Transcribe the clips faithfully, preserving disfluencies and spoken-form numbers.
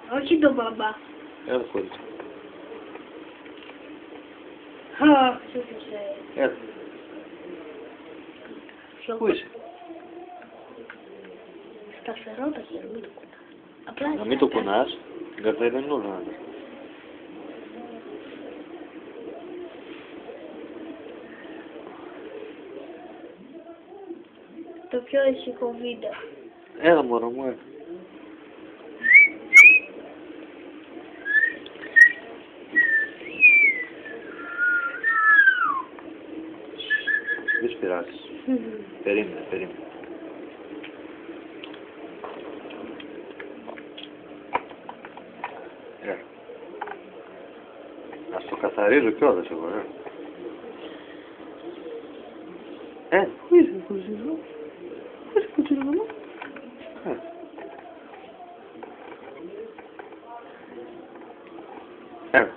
Όχι τον μπαμπά. Έλα κορίτσι. Αχ, σου φυσέ. Έλα. Πού είσαι? Σταθερό το χέρι, μην το κουνάς. Απλά Να μην το κουνάς. Την καρδιά δεν είναι όλα. Το πιο ήσυχο βίντεο. Έλα μωρό μου, έλα. Μη σπειράξεις. Περίμενε, περίμενε. Έλα. Ας το καθαρίζω κιόλας εγώ, ε. Ε, πού είσαι, πού είσαι εδώ? Πού είσαι, πού είσαι εδώ? Ε. Έλα.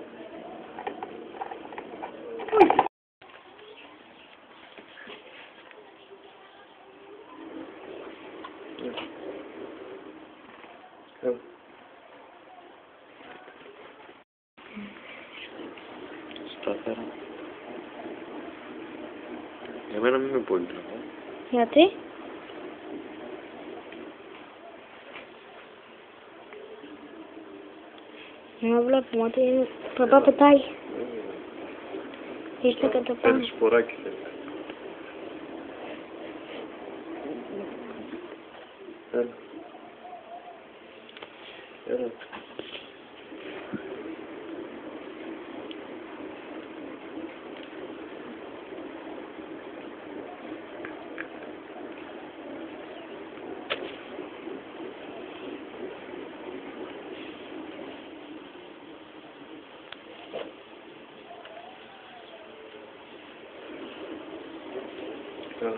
Έλα. Σταθερά. Για μένα μην είμαι πολύ τραβά. Γιατί? Να βλέπουμε ότι είναι... Παπά πετάει. Είστε κατά πάνω. Πέντε σποράκι θέλει. Έλα. Έλα. Έλα.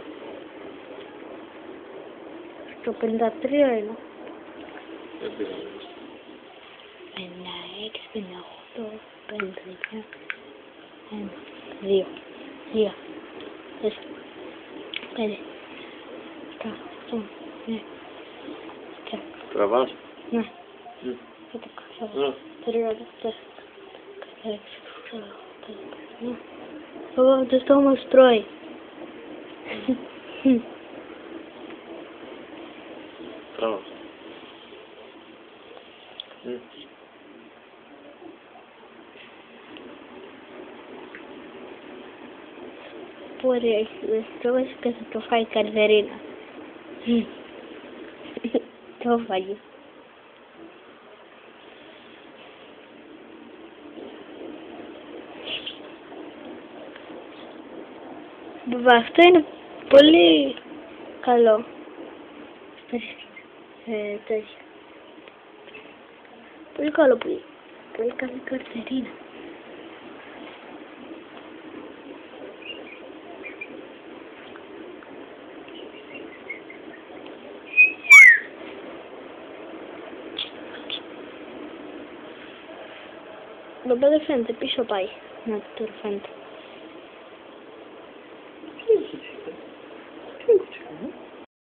Στο πενήντα τρία είναι. Δεν πειράζει. πενήντα έξι, πενήντα οκτώ, πενήντα εννιά, ένα, δύο, τρία, τέσσερα, πέντε, επτά, οκτώ, εννιά, δέκα. Τραβάς. Ναι. Μμ. έντεκα, τριάντα, τέσσερα, δεκαέξι, δεκαεπτά, δεκαεννιά. Ω, το στόμα σου τρώει. Τραβάς. Μμ. Μπορεί έχεις τρώεις και θα το φάει η Καρδερίνα. Το φάγει. Μπαμπά, αυτό είναι πολύ καλό. Ε, τέτοια. Πολύ καλό που είναι. Πολύ καλή Καρδερίνα. Μπαμπά δεν φαίνεται, πίσω πάει. Να, τώρα φαίνεται.